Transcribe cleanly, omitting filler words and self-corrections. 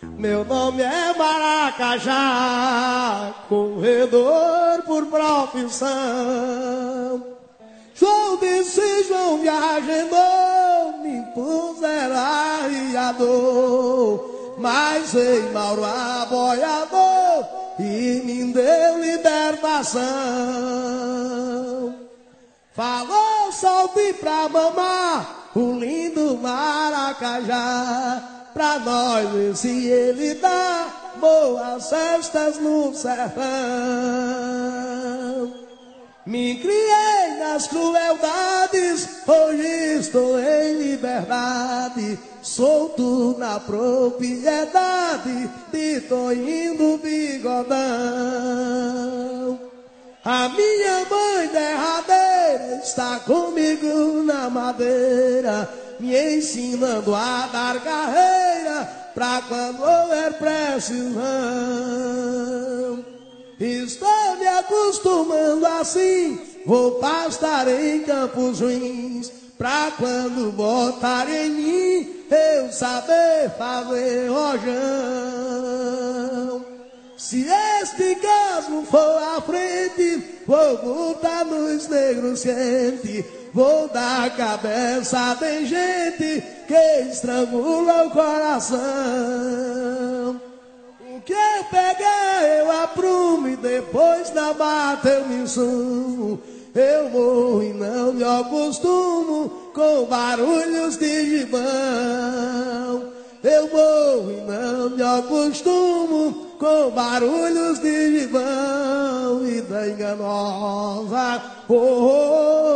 Meu nome é Maracajá, corredor por profissão. João disse, João me agendou, me puseram arriador, mas ei Mauro aboiador e me deu libertação. Falou, solte pra mamar o lindo Maracajá, pra nós ver se ele dá boas festas no sertão. Me criei nas crueldades, hoje estou em liberdade, solto na propriedade de Toinho do Bigodão. A minha mãe derradeira está comigo na madeira, me ensinando a dar carreira pra quando houver precisão. Estou me acostumando assim, vou pastar em Campos Ruins, pra quando botar em mim eu saber fazer rojão. Se este caso for à frente, vou botar nos negros quentes, vou dar cabeça de gente que estrangula o coração. O que eu pegar eu aprumo e depois na mata eu me sumo. Eu morro e não me acostumo com barulhos de gibão. Eu morro e não me acostumo com barulhos de gibão e da enganosa. Oh, oh,